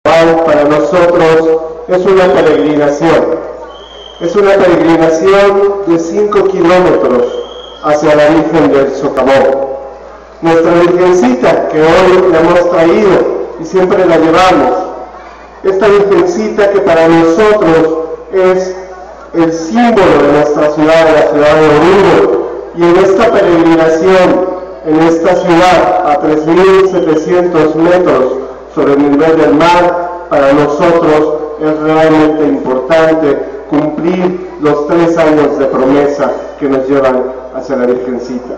para nosotros es una peregrinación. Es una peregrinación de 5 kilómetros hacia la Virgen del Socavón. Nuestra Virgencita, que hoy la hemos traído y siempre la llevamos, esta Virgencita que para nosotros es el símbolo de nuestra ciudad, de la ciudad de Oruro, y en esta peregrinación, en esta ciudad, a 3.700 metros sobre el nivel del mar, para nosotros es realmente importante cumplir los 3 años de promesa que nos llevan hacia la Virgencita.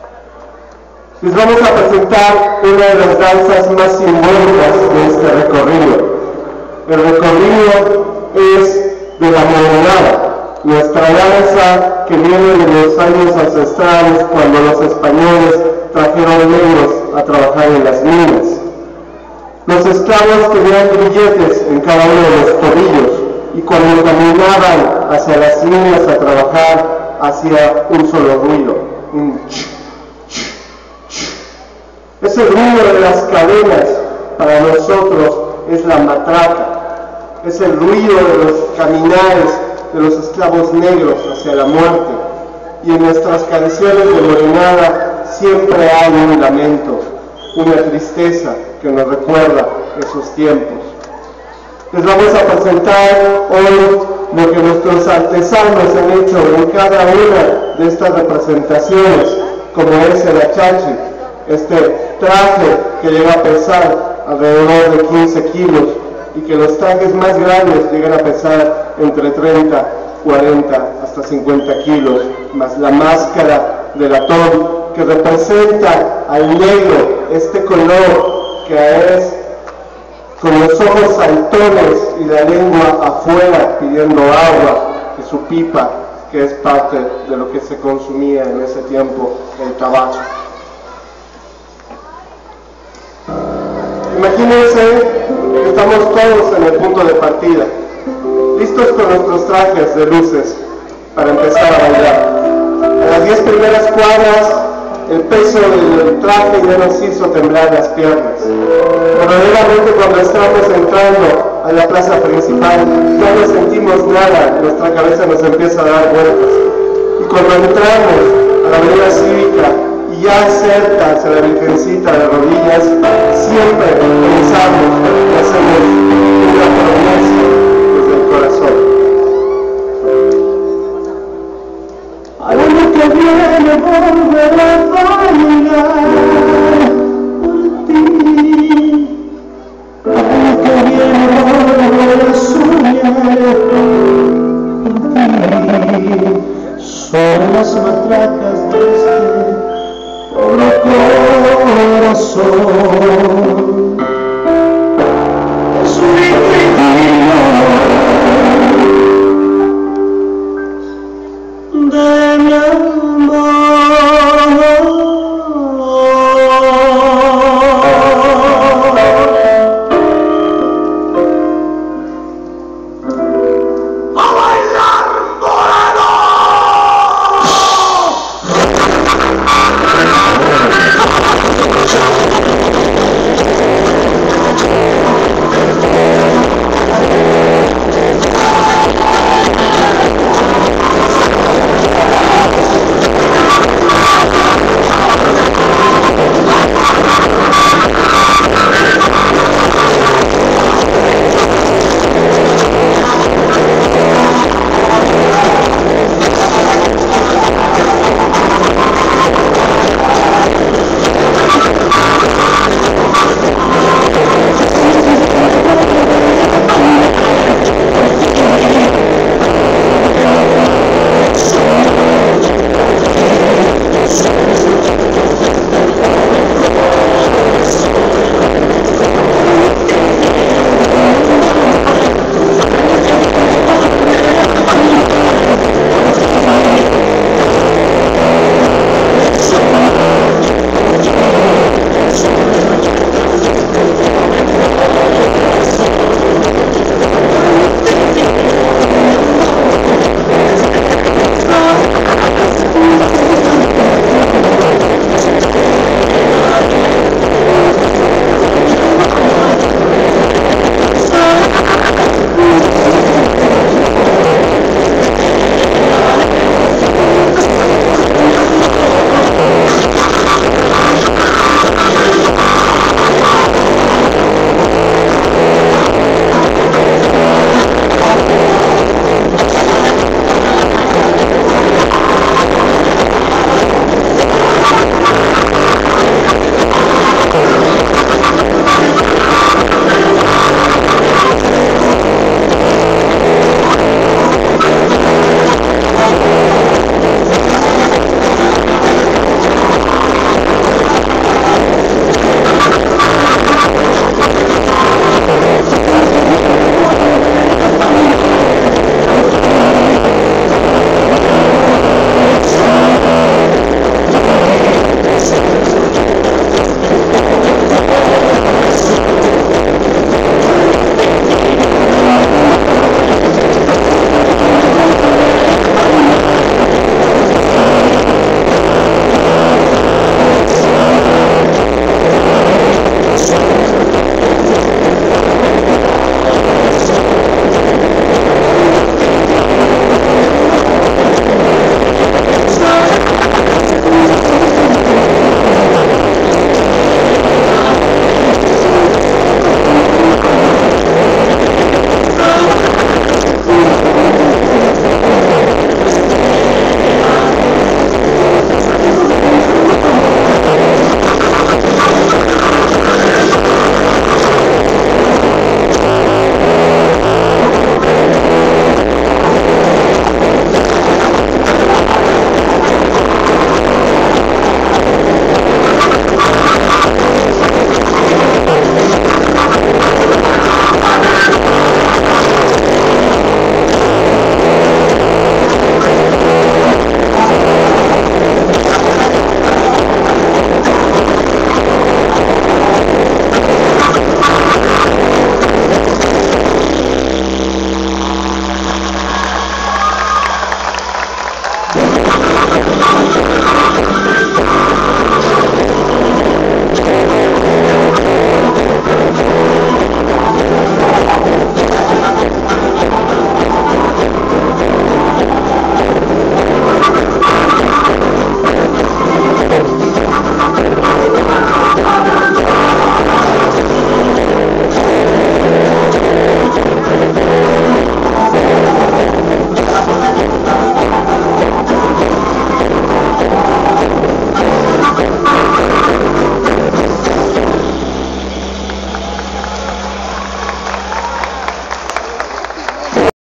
Les vamos a presentar una de las danzas más simbólicas de este recorrido. El recorrido es de la Morenada, nuestra danza que viene de los años ancestrales cuando los españoles trajeron negros a trabajar en las minas. Los esclavos tenían grilletes en cada uno de los tobillos y cuando caminaban hacia las minas a trabajar hacía un solo ruido, un ch, ch, ch. Ese ruido de las cadenas para nosotros es la matraca, es el ruido de los caminares de los esclavos negros hacia la muerte. Y en nuestras canciones de Morenada siempre hay un lamento, una tristeza que nos recuerda esos tiempos. Les vamos a presentar hoy lo que nuestros artesanos han hecho en cada una de estas representaciones, como es el achachi, este traje que llega a pesar alrededor de 15 kilos y que los trajes más grandes llegan a pesar entre 30, 40 hasta 50 kilos, más la máscara de latón que representa al negro, este color que es con los ojos saltones y la lengua afuera pidiendo agua, y su pipa, que es parte de lo que se consumía en ese tiempo, el tabaco. Imagínense que estamos todos en el punto de partida, listos con nuestros trajes de luces para empezar a bailar. En las 10 primeras cuadras, el peso del traje ya nos hizo temblar las piernas. Verdaderamente cuando estamos entrando a la plaza principal, ya no sentimos nada, nuestra cabeza nos empieza a dar vueltas. Y cuando entramos a la avenida cívica y ya cerca hacia la Virgencita de rodillas, siempre pensamos